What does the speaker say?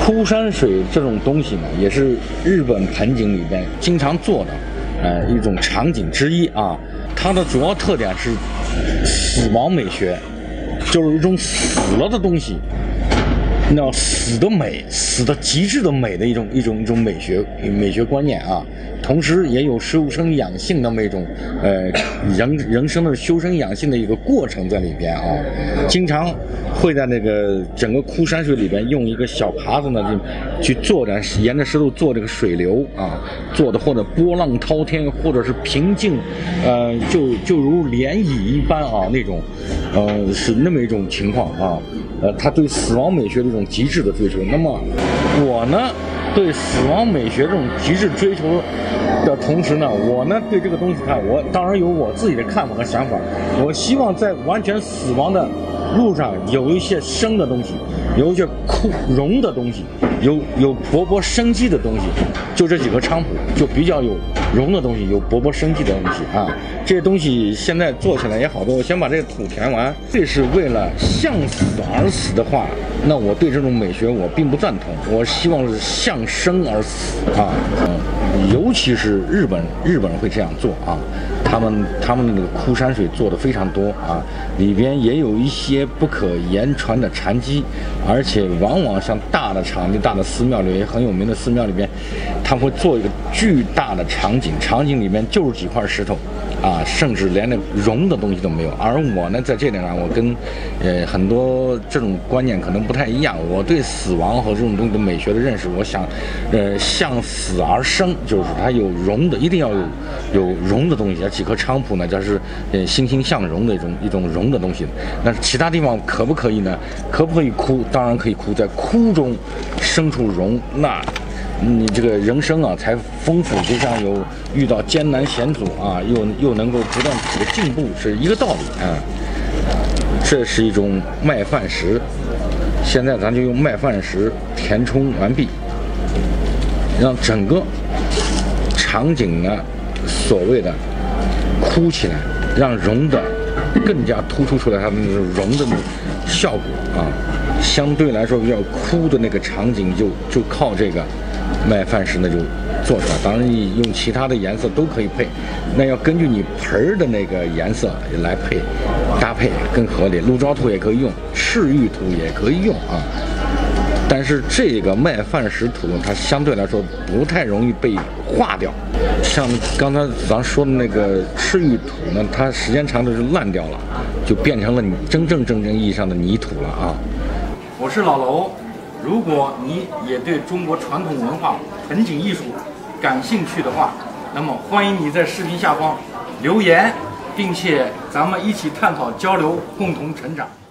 枯山水这种东西呢，也是日本盆景里边经常做的，一种场景之一啊。它的主要特点是死亡美学，就是一种死了的东西，那死的美，死的极致的美的一种美学观念啊。同时也有修身养性的那种人生的修身养性的一个过程在里边啊。经常会在那个整个枯山水里边用一个小耙子呢去做的，沿着石头做这个水流啊，做的或者波浪滔天，或者是平静，就如涟漪一般啊那种，是那么一种情况啊。他对死亡美学的一种极致的追求。那么我呢，对死亡美学这种极致追求的同时呢，我呢对这个东西看，我当然有我自己的看法和想法。我希望在完全死亡的路上有一些生的东西，有一些荣的东西，有勃勃生机的东西。就这几棵菖蒲就比较有荣的东西，有勃勃生机的东西啊。这些东西现在做起来也好多，我先把这个土填完。这是为了向死而死的话，那我对这种美学我并不赞同。我希望是向生而死啊，尤其是日本人会这样做啊。他们的那个枯山水做的非常多啊，里边也有一些不可言传的禅机，而且往往像大的场地、大的寺庙里很有名的寺庙里边，他会做一个巨大的场景里面就是几块石头啊，甚至连那容的东西都没有。而我呢，在这点上，我跟很多这种观念可能不太一样。我对死亡和这种东西的美学的认识，我想，向死而生，就是它有容的，一定要有容的东西。几棵菖蒲呢，它是欣欣向荣的一种荣的东西。那其他地方可不可以呢？可不可以枯？当然可以枯，在枯中生出荣，那你这个人生啊才丰富，就像有遇到艰难险阻啊，又能够不断的进步，是一个道理啊。这是一种麦饭石，现在咱就用麦饭石填充完毕，让整个场景呢所谓的枯起来，让容的更加突出出来它的那种容的效果啊。相对来说比较枯的那个场景就靠这个麦饭石呢就做出来。当然你用其他的颜色都可以配，那要根据你盆儿的那个颜色来搭配更合理。鹿沼土也可以用，赤玉土也可以用啊。但是这个麦饭石土它相对来说不太容易被化掉，像刚才咱说的那个赤玉土呢，它时间长了就烂掉了，就变成了真正意义上的泥土了啊。 我是老楼，如果你也对中国传统文化盆景艺术感兴趣的话，那么欢迎你在视频下方留言，并且咱们一起探讨交流，共同成长。